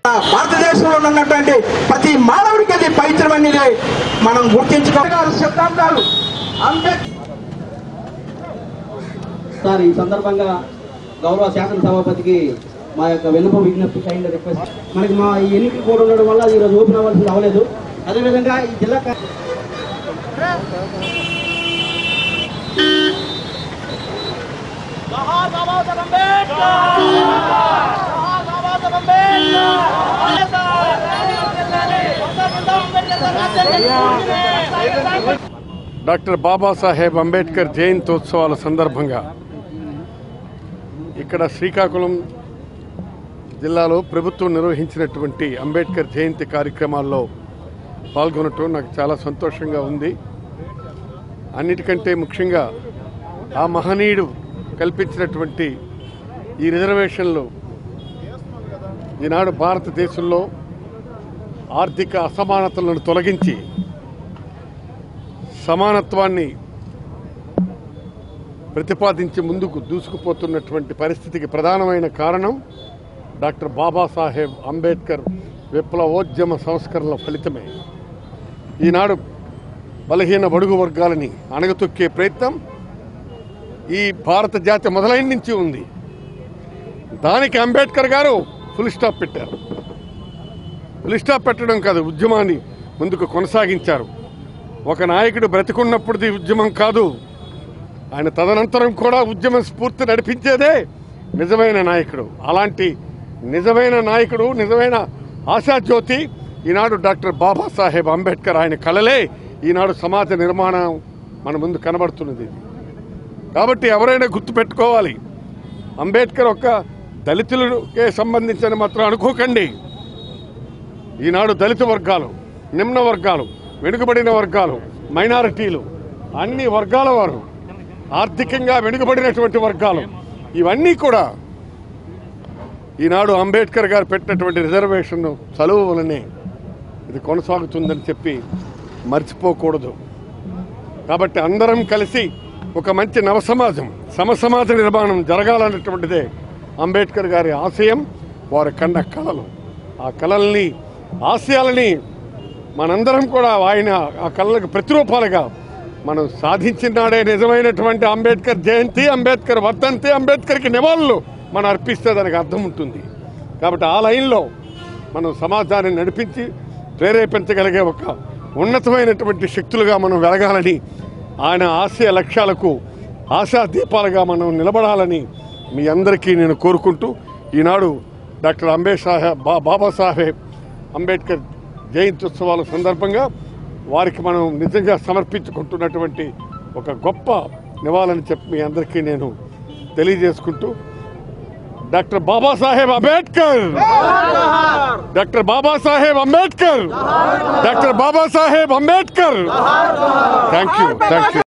భారతదేశంలో ఉన్నటువంటి ప్రతి మానవుడికి అది పవిత్రం అనేది మనం గుర్తించుకోవాలి. శతాబ్దాలు సార్ ఈ సందర్భంగా గౌరవ శాసనసభాపతికి మా యొక్క విన్నపం విజ్ఞప్తి కైండ్ రిక్వెస్ట్. మనకి మా ఈ ఎన్నికలు కూడా ఉండడం వల్ల ఈరోజు ఓపెన్ అవ్వాల్సింది అవ్వలేదు. అదేవిధంగా ఈ జిల్లా డాక్టర్ బాబాసాహెబ్ అంబేద్కర్ జయంతోత్సవాల సందర్భంగా ఇక్కడ శ్రీకాకుళం జిల్లాలో ప్రభుత్వం నిర్వహించినటువంటి అంబేద్కర్ జయంతి కార్యక్రమాల్లో పాల్గొనటం నాకు చాలా సంతోషంగా ఉంది. అన్నిటికంటే ముఖ్యంగా ఆ మహనీయుడు కల్పించినటువంటి ఈ రిజర్వేషన్లు ఈనాడు భారతదేశంలో ఆర్థిక అసమానతలను తొలగించి సమానత్వాన్ని ప్రతిపాదించి ముందుకు దూసుకుపోతున్నటువంటి పరిస్థితికి ప్రధానమైన కారణం డాక్టర్ బాబాసాహెబ్ అంబేద్కర్ విప్లవోద్యమ సంస్కరణల ఫలితమే. ఈనాడు బలహీన బడుగు వర్గాలని అణగతొక్కే ప్రయత్నం ఈ భారత జాతి మొదలైన నుంచి ఉంది. దానికి అంబేద్కర్ గారు ఫుల్ స్టాప్ పెట్టారు. ఫుల్ స్టాప్ పెట్టడం కాదు, ఉద్యమాన్ని ముందుకు కొనసాగించారు. ఒక నాయకుడు బ్రతికున్నప్పుడుది ఉద్యమం కాదు, ఆయన తదనంతరం కూడా ఉద్యమ స్ఫూర్తి నడిపించేదే నిజమైన నాయకుడు. అలాంటి నిజమైన నాయకుడు, నిజమైన ఆశాజ్యోతి ఈనాడు డాక్టర్ బాబాసాహెబ్ అంబేద్కర్. ఆయన కళలే ఈనాడు సమాజ నిర్మాణం మన ముందు కనబడుతున్నది. కాబట్టి ఎవరైనా గుర్తుపెట్టుకోవాలి, అంబేద్కర్ ఒక్క దళితులకే సంబంధించిన మాత్రం అనుకోకండి. ఈనాడు దళిత వర్గాలు, నిమ్న వర్గాలు, వెనుకబడిన వర్గాలు, మైనారిటీలు, అన్ని వర్గాల వారు, ఆర్థికంగా వెనుకబడినటువంటి వర్గాలు, ఇవన్నీ కూడా ఈనాడు అంబేద్కర్ గారు పెట్టినటువంటి రిజర్వేషన్ చలువ వలనే ఇది కొనసాగుతుందని చెప్పి మర్చిపోకూడదు. కాబట్టి అందరం కలిసి ఒక మంచి నవసమాజం, సమసమాజ నిర్మాణం జరగాలన్నటువంటిదే అంబేద్కర్ గారి ఆశయం, వారి కన్న కళలు. ఆ కళల్ని, ఆశయాలని మనందరం కూడా ఆయన ఆ కళలకు ప్రతిరూపాలుగా మనం సాధించిన నాడే నిజమైనటువంటి అంబేద్కర్ జయంతి, అంబేద్కర్ వర్ధంతి, అంబేద్కర్కి నివాళులు మనం అర్పిస్తే దానికి అర్థం ఉంటుంది. కాబట్టి ఆ లైన్లో మనం సమాజాన్ని నడిపించి ప్రేరేపించగలిగే ఒక ఉన్నతమైనటువంటి శక్తులుగా మనం వెలగాలని, ఆయన ఆశయ లక్ష్యాలకు ఆశా దీపాలుగా మనం నిలబడాలని మీ అందరికీ నేను కోరుకుంటూ, ఈనాడు డాక్టర్ బాబాసాహెబ్ అంబేద్కర్ జయంత్యుత్సవాల సందర్భంగా వారికి మనం నిజంగా సమర్పించుకుంటున్నటువంటి ఒక గొప్ప నివాళని చెప్పి మీ అందరికీ నేను తెలియజేసుకుంటూ, doctor Babasaheb Ambedkar, doctor Babasaheb Ambedkar, doctor Babasaheb Ambedkar. Thank you.